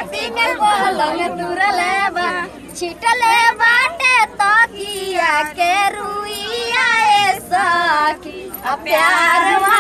राती में पलंग तुरले बा छिटले बाटे तकिया के रुइया ए सखी प्यार